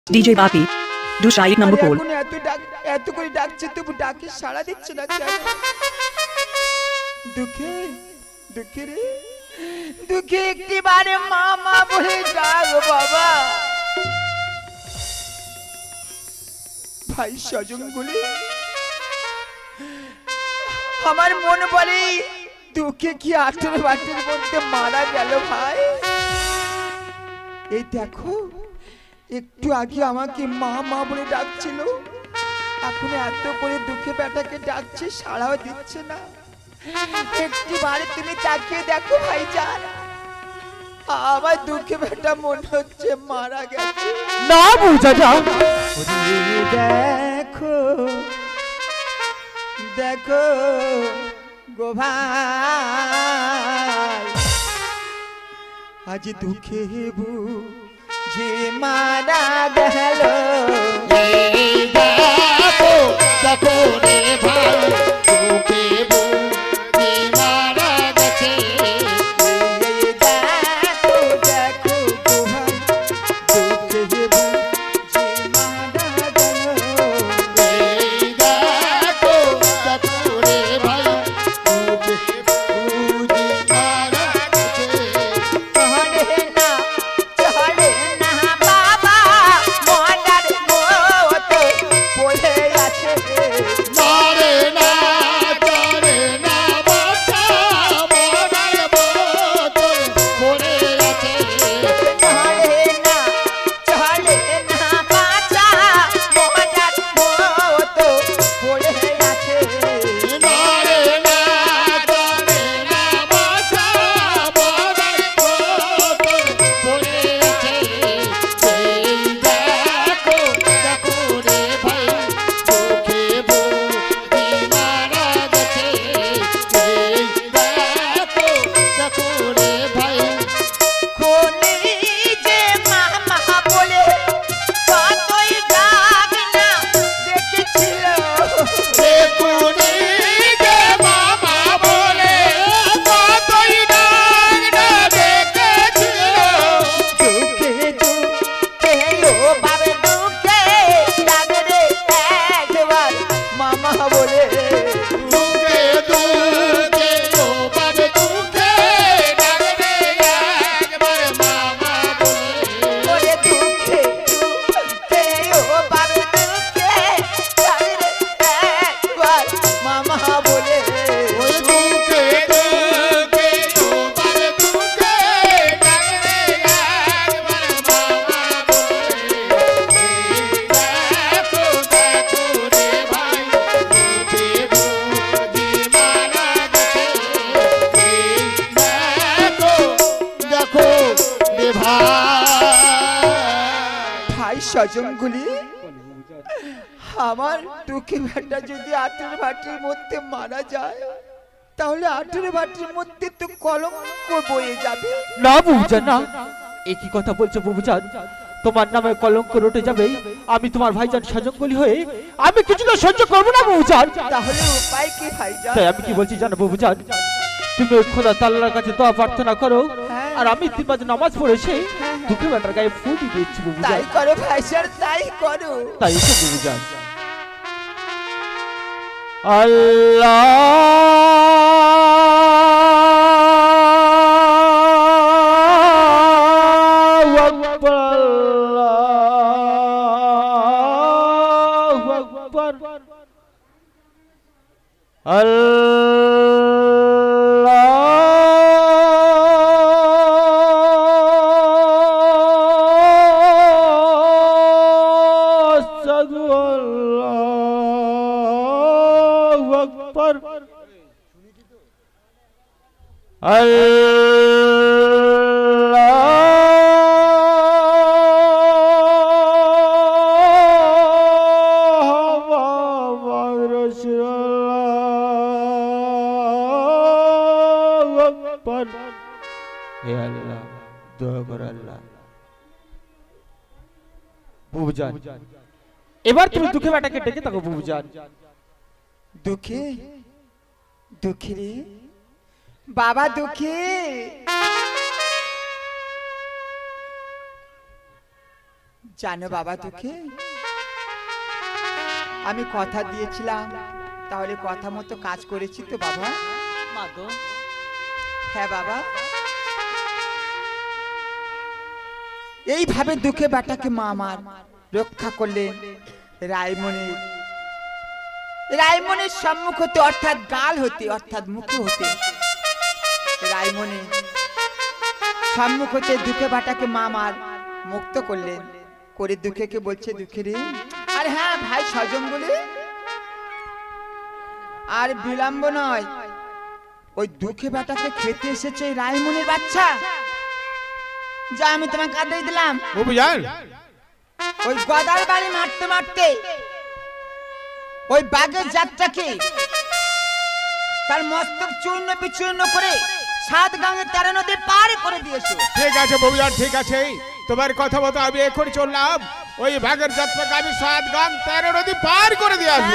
DJ Papi, do Shaik number call. এত করে ডাকছে তবু ডাকে সাড়া দিচ্ছে না কেন? দুঃখে দুঃখে রে দুঃখে একটিবারে মা মা বলে ডাক বাবা। ভাই স্বজনগুলি আমার মন বলে দুঃখে কি আঠের বাটির মধ্যে মারা গেল ভাই। এই দেখো একটু আগে আমাকে মা মা বলে ডাকছিল, এখন এত করে দুঃখে বেটাকে ডাকছে সাড়াও দিচ্ছে না। একটিবারে তুমি তাকিয়ে দেখো ভাইজান, আমার দুঃখে বেটা মনে হচ্ছে মারা গেছে। না বুঝা যা দেখো দেখো গো ভাই, আজ দুঃখে যে মারা গেল। দেখো দেখো রে ভাই, দুঃখে যে মারা গেছে। দেখো দেখো গো ভাই, দুঃখে যে মারা গেল। দেখো দেখো রে ভাই, দুঃখে যে মারা গেছে। চলে না বাবা মনার মতো পড়ে আছে। চলে না বাচ্চা মনার মতো পড়ে আছে। চলে না বাচ্চা মনার মতো পড়ে আছে। চলে না বাচ্চা মনার মতো পড়ে আছে। এই দেখো দেখো রে ভাই, দুঃখে বুঝি মারা গেছে। এই দেখো দেখো রে ভাই, কোনি যে মামা বলে কতই ডাক না দেখেছিল। দেখুনি যে মামা বলে কতই ডাক না দেখেছিল। দুঃখে দুঃখে ও বাবে দুঃখে ডাকরে একবার মামা বলে। দুঃখে দুঃখে ও বাবে দুঃখে ডাকবে একবার মামা বলে। ওরে দুঃখে দুঃখে ও বাবে দুঃখে ডাকরে একবার মামা বলে। ওই দুঃখে দুঃখে ও বাবে দুঃখে ডাকবে একবার মামা বলে। দেখো দেখো রে ভাই, দুঃখে বুঝি মারা গেছে। দেখো দেখো রে ভাই স্বজনগুলি, আমার দুঃখে বেটা যদি আটের ভাটির মধ্যে মারা যায় তাহলে আটের ভাটির মধ্যে তো কলঙ্ক বয়ে যাবে। না বুঝা না, একই কথা বলছো বুবুজান, তোমার নামে কলঙ্ক রটে যাবে। আমি তোমার ভাইজান সাজঙ্গলি হয়ে আমি কিছুটা সহ্য করবো না বুবুজান। তাহলে উপায় কি ভাইজান? তাই আমি কি বলছি জানো বুবুজান, তুমি ওই খোদা তাআলার কাছে দোয়া প্রার্থনা করো, হ্যাঁ। আর আমি 3 বাজে নামাজ পড়েছি দুঃখে বেটার গায়ে ফু দিয়ে দিচ্ছি বুবুজান। তাই করো ভাইজান, তাই করো। তাই এসো বুবুজান। আল্লাহু আকবার, আল্লাহু আকবার, আশহাদু আল্লাহু আকবার, বুবুজান এবার তুমি দুঃখে বেটাকে ডেকে থাকো বুবুজান। দুঃখে দুঃখে রে বাবা, দুঃখে। জানো বাবা দুঃখে আমি কথা দিয়েছিলাম, তাহলে কথা মতো কাজ করেছি তো বাবা? মা গো, হ্যাঁ বাবা, এইভাবে দুঃখে বেটাকে মা আমার রক্ষা করলেন রায়মনের সম্মুখ হতে, অর্থাৎ গাল হতে, অর্থাৎ মুখে হতে। রায়মনের সম্মুখ হতে দুঃখে বেটাকে মা আমার মুক্ত করলেন করে দুঃখেকে বলছে, দুঃখে রে, আর হ্যাঁ ভাই সজম বলে আর বিলম্ব নয়, ওই দুঃখে বেটাকে খেতে এসেছে রায়মনের বাচ্চা, যা আমি তোমাকে কাঁদিয়ে দিলাম। ওই গদার বাড়ি মারতে মারতে ওই বাঘের জাতটাকে তার মস্তক চূর্ণ বিচূর্ণ করে 7 গঙ্গা 13 নদী পার করে দিয়েছো। ঠিক আছে বউজান, ঠিক আছে, তোমার কথা মতো আমি এখন চললাম, ওই বাঘের যাত্রাকে আমি 7 গঙ্গা 13 নদী পার করে দিয়ে আসবো।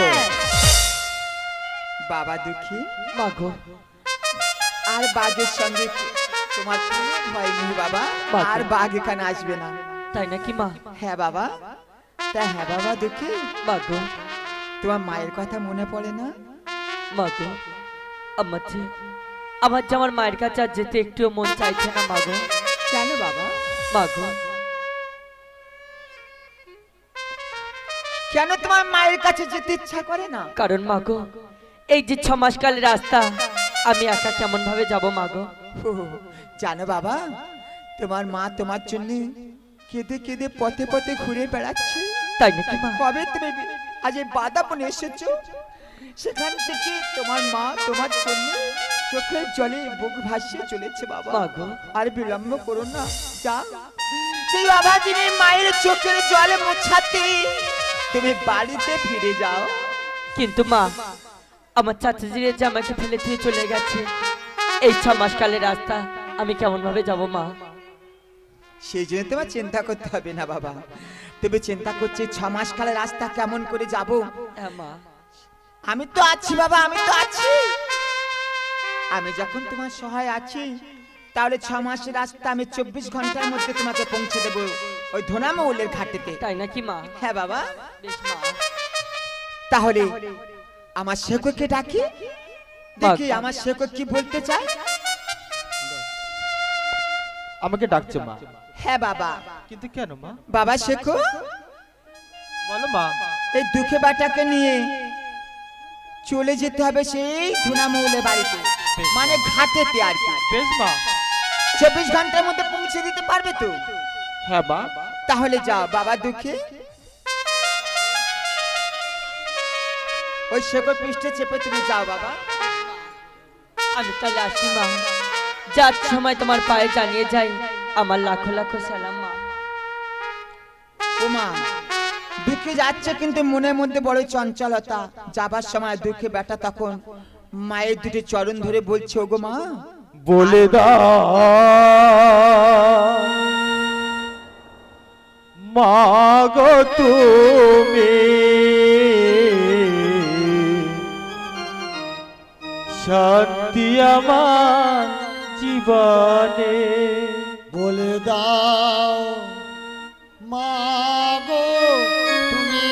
বাবা দুঃখী, মা গো, আর বাঘের সঙ্গে তোমার কোনো ভয় নেই বাবা, আর বাঘ এখানে আসবে না। তাই নাকি মা? হ্যাঁ বাবা, তা হ্যাঁ বাবা দুঃখী, মা গো, তোমার মায়ের কথা মনে পড়ে না? মা গো, আমার যে আমার মায়ের কাছে আর যেতে একটু মন চাইছে না মা গো। কেন বাবা? মা গো, কেন তোমার মায়ের কাছে যেতে ইচ্ছা করে না? কারণ মা গো, এই যে 6 মাস কালের রাস্তা আমি একা কেমন ভাবে যাব মা গো? জানো বাবা, তোমার মা তোমার জন্য কেঁদে কেঁদে পথে পথে ঘুরে বেড়াচ্ছে। তাই নাকি মা? কবে তুমি আজ এই বাদাপনে এসেছো, সেখান থেকে তোমার মা তোমার জন্য চোখের জলে বুক ভাসিয়ে চলেছে বাবা। মা গো, আর বিলম্ব করো না, যা সেই অভাগিনী মায়ের চোখের জলে মোছাতে তুমি বাড়িতে ফিরে যাও। কিন্তু মা, আমার চাচাজিরে যে আমাকে ফেলে দিয়ে চলে গেছে, এই 6 মাস কালের রাস্তা আমি কেমন ভাবে যাব মা? সেই জন্য তোমার চিন্তা করতে হবে না বাবা। তুমি চিন্তা করছে 6 মাস কালের রাস্তা কেমন করে যাব? হ্যাঁ মা, আমি তো আছি বাবা, আমি তো আছি। আমি যখন তোমার সহায় আছি, তাহলে 6 মাসের রাস্তা আমি 24 ঘন্টার মধ্যে তোমাকে পৌঁছে দেবো ওই ধনামৌলের ঘাটেতে। তাই নাকি মা? হ্যাঁ বাবা। বেশ মা, তাহলে আমার শেখকে ডাকি, দেখি আমার শেখ কি বলতে চায়। আমাকে ডাকছে মা? হ্যাঁ বাবা। কিন্তু কেন মা? বাবা শেখ, বলো মা। এই দুঃখে বাটাকে নিয়ে চলে যেতে হবে সেই ধুনামৌলে বাড়িতে, মানে ঘাটেতে আর কি। বেশ মা। 24 ঘন্টার মধ্যে পৌঁছে দিতে পারবে তো? হ্যাঁ মা। তাহলে যাও বাবা দুঃখে, ওই শেখ পৃষ্ঠে চেপে তুমি যাও বাবা। আমি তাহলে আসি মা, যার সময় তোমার পায়ে জানিয়ে যাই আমার লাখো লাখো সালাম মা। ও মা, দুঃখে যাচ্ছে কিন্তু মনের মধ্যে বড় চঞ্চলতা। যাবার সময় দুঃখে বেটা তখন মায়ের দুটি চরণ ধরে বলছে, ওগো মা, বলে দাও মা গো তুমি শান্তি আমার জীবনে। বলে দাও মা গো তুমি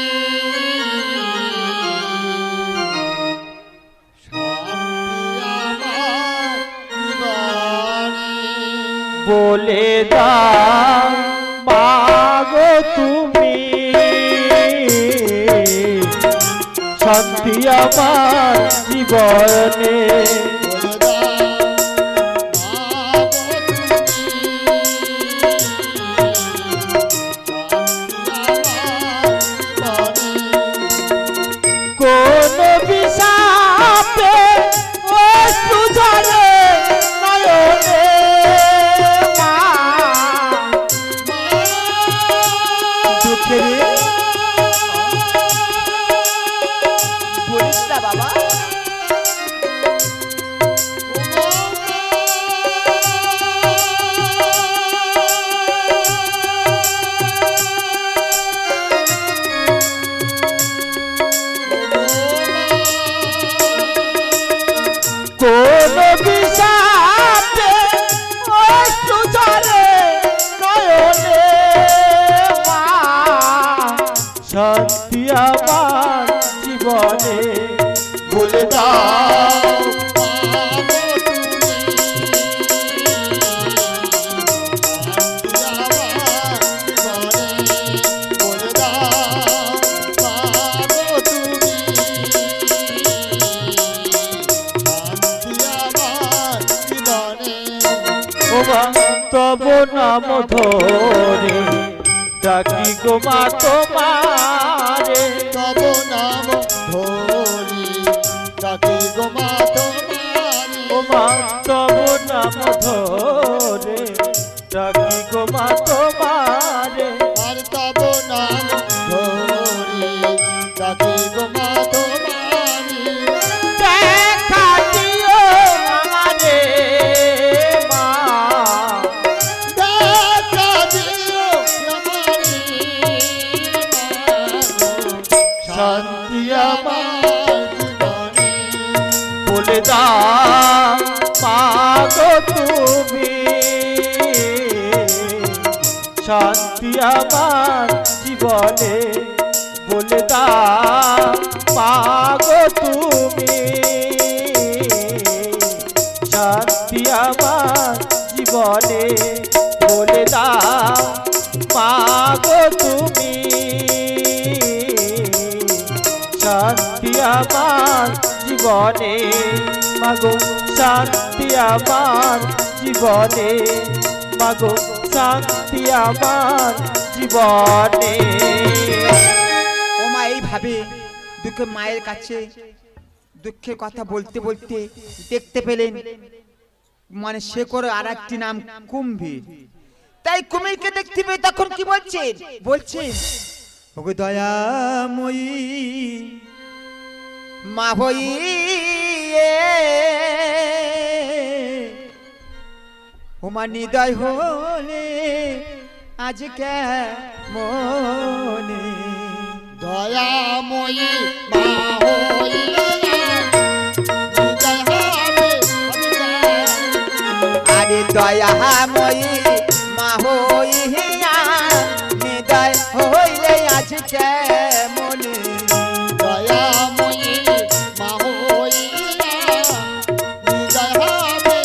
বলে দাও মা গো তুমি শান্তি আমার জীবনে। কোন বিষাপে অশ্রু ঝরে নয়নে মা, দুঃখে রে বলিস না বাবা। কোন বিষাপে অশ্রু ঝরে নয়নে মা, শান্তি আমার জীবনে বলে দাও তব নাম ধরে ডাকি গো মা তোমারে তব নাম ধরি ডাকি গো মা তোমারে ও মা তব নাম ধরে ডাকি গো মা তোমারে আর তব নাম ধরি ডাকি গো মা তোমারে দেখা দিও আমারে মা দেখা দিও আমারে শান্তি আমার জীবনে বলে দাও মাগো তুমি শান্তি আমার জীবনে বলে দাও মাগো তুমি শান্তি আমার জীবনে বলে দাও মাগো তুমি শান্তি আমার জীবনে মাগো শান্তি আমার জীবনে মাগো শান্তি আমার জীবনে ও মা এইভাবে দুঃখে মায়ের কাছে দুঃখের কথা বলতে বলতে দেখতে পেলেন মানে সে করে আর একটি নাম কুম্ভীর। তাই কুমিরকে দেখতে পেয়ে তখন কি বলছেন বলছেন ওগো দয়াময়ী মা হই ও মা নিদয় হলে আজ কেমনে দয়াময়ী মা হইয়া হৃদয় হবে আরে দয়াময়ী মা হইয়া নিদয় হইলে আজ কেমনে দয়াময়ী মা হইয়া হৃদয় হবে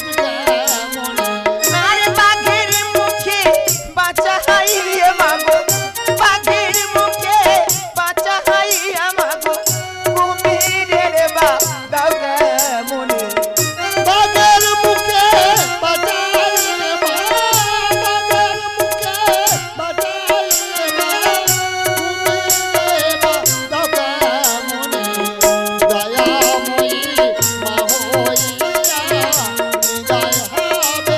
কেমনে আর বাঘের মুখে বাঁচা হাইয়ে মাগো বাঘের মুখে বাঁচা হাইয়া মাগো কুমিরের বা দাও কেমনে বাগের মুখে বাজাইলে মা বাগের মুখে বাজাইলে মা কুমিরে মা দাও কেমনে দয়াময়ী মা হইয়া হৃদয় হবে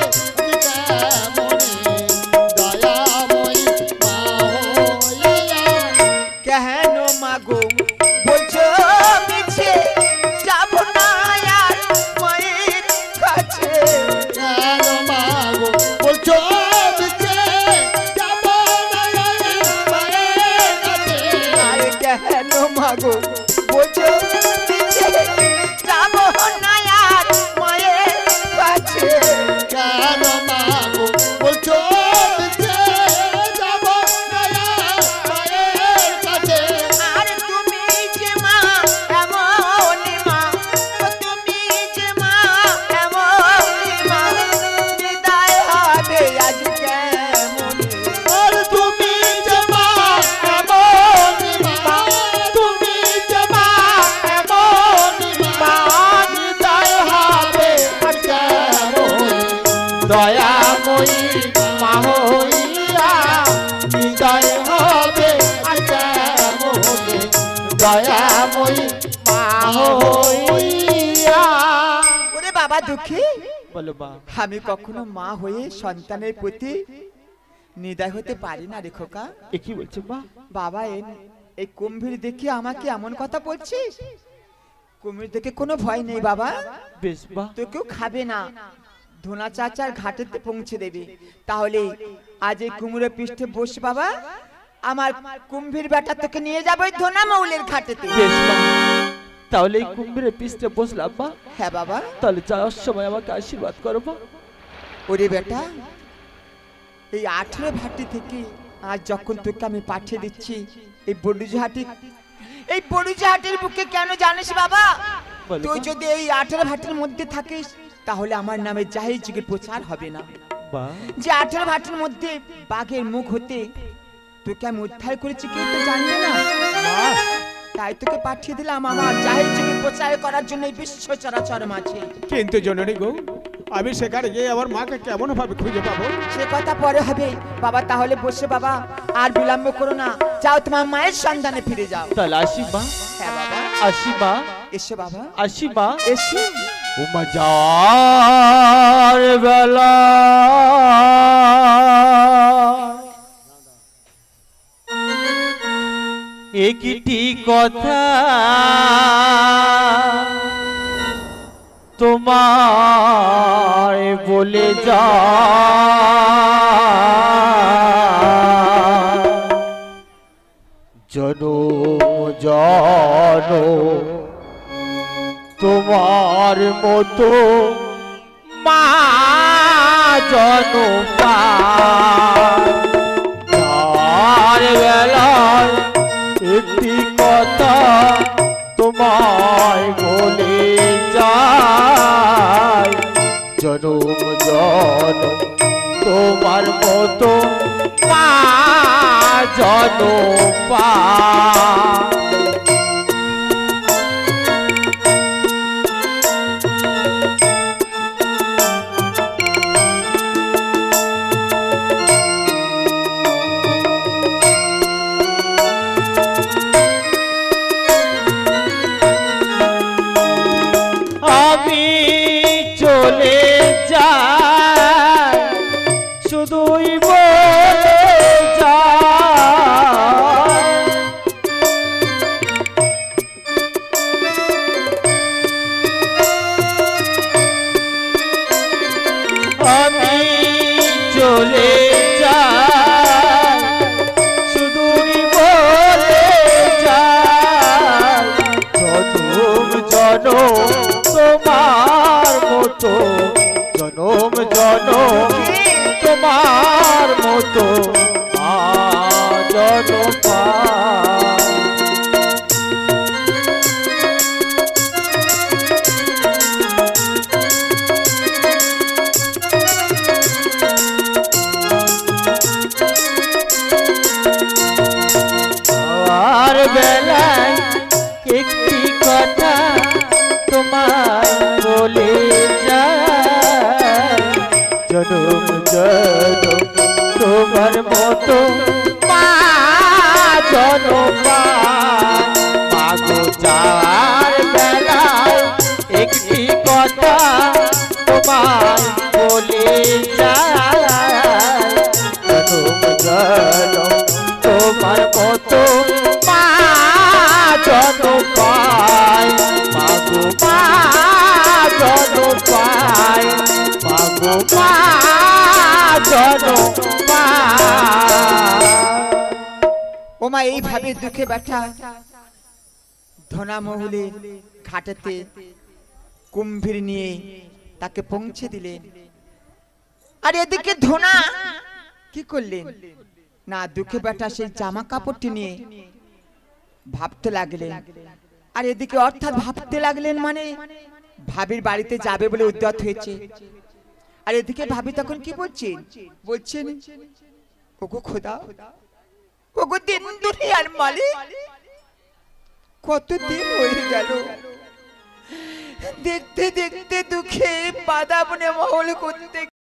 কেমনে দয়াময়ী মা হইয়া কেন মাগো বলছো মিছে যাব না আর মায়ের কাছে কেন মাগো বলছো মিছে যাব না মায়ের কাছে আরে কেন মাগো বলছো মিছে যাব না আর মায়ের কাছে কেন মাগো বলছো মিছে যাব না মায়ের কাছে আর তুমি যে মা এমন মা তুমি যে মা এমন মা হৃদয় হবে আজ কেমন আর তুমি যে মা এমন মা তুমি যে মা এমন মা হৃদয় হবে কেমন দয়াময়ী মা হইয়া হৃদয় হবে কেমন দয়াময়ী মা হইয়া ওরে বাবা দুঃখী বলো মা আমি কখনো মা হয়ে সন্তানের প্রতি নির্দয় হতে পারি না রে খোকা। এ কি বলছো মা বাবা এই কুম্ভীর দেখে আমাকে এমন কথা বলছিস? কুমির দেখে কোনো ভয় নেই বাবা, বেশ মা তোকেও খাবে না, ধোনা চাচার ঘাটেতে পৌঁছে দেবে। তাহলে আজ এই কুমিরের পৃষ্ঠে বস বাবা, আমার কুম্ভীর বেটা তোকে নিয়ে যাবে ওই ধোনা মৌলের ঘাটেতে। বেশ মা তাহলে এই কুম্ভীরের পৃষ্ঠে বসলাম মা। হ্যাঁ বাবা। তাহলে যাওয়ার সময় আমাকে আশীর্বাদ করো মা। ওরে বেটা, এই 18 ভাটি থেকে আজ যখন তোকে আমি পাঠিয়ে দিচ্ছি এই বড়ুজাহাটির বুকে কেন জানিস বাবা? বলো তুই মা। যদি এই 18 ভাটির মধ্যে থাকিস তাহলে আমার নামে জাহির যুগের প্রচার হবে না। বাহ, যে 18 ভাটির মধ্যে বাঘের মুখ হতে তোকে আমি উদ্ধার করেছি কেউ তো জানবে না। তাই তোকে পাঠিয়ে দিলাম আমার জাহির যুগের প্রচার করার জন্য এই বিশ্ব চরাচর মাঝে। কিন্তু জননী গো, আমি সেখানে গিয়ে আমার মাকে কেমন ভাবে খুঁজে পাবো? সে কথা পরে হবে বাবা। তাহলে বসে বাবা, আর বিলম্ব করো না, যাও তোমার মায়ের সন্ধানে ফিরে যাও। তাহলে আসি মা, হ্যাঁ বাবা, আসি মা, এসো বাবা, আসি মা। এসো। উমা যার বেলা একটি কথা তোমার বলে যা, জনম জনম তোমার মতো মা জনপার বেলার একটি কথা তোমায় বলে যায়, জনম জনম তোমার মতো মা জনপার। চলে যায় শুধুই বলে যায়, আমি চলে যাই শুধুই বলে যায়, জনম জনম তোমার মতো, জনম জনম তোমার মতো মা জনপার। আর বেলায় একটি কথা তোমার বলে যায়, জনম জনম তোমার মতো মা জনপার। মাগো যার বেলায় একটি কথা তোমার বলে যায়, জনম জনম তোমার মতো মা জনপায়। মাগো মা জনপায়, মাগো মা জনপায়। ওমা এইভাবে দুঃখে ব্যথা ধনা মহলে ঘাটেতে কুম্ভীর নিয়ে তাকে পৌঁছে দিলেন। আর এদিকে ধনা কি করলেন না, দুঃখে ব্যথা সেই জামা কাপড়টি নিয়ে ভাবতে লাগলেন। আর এদিকে অর্থাৎ ভাবতে লাগলেন মানে ভাবির বাড়িতে যাবে বলে উদ্যত হয়েছে। আর এদিকে ভাবি তখন কি বলছেন, ওগো খোদা, ওগো দিন দুনিয়ার মালিক, কতদিন হয়ে গেল দেখতে দেখতে দুঃখে বাদা বনে মহল করতে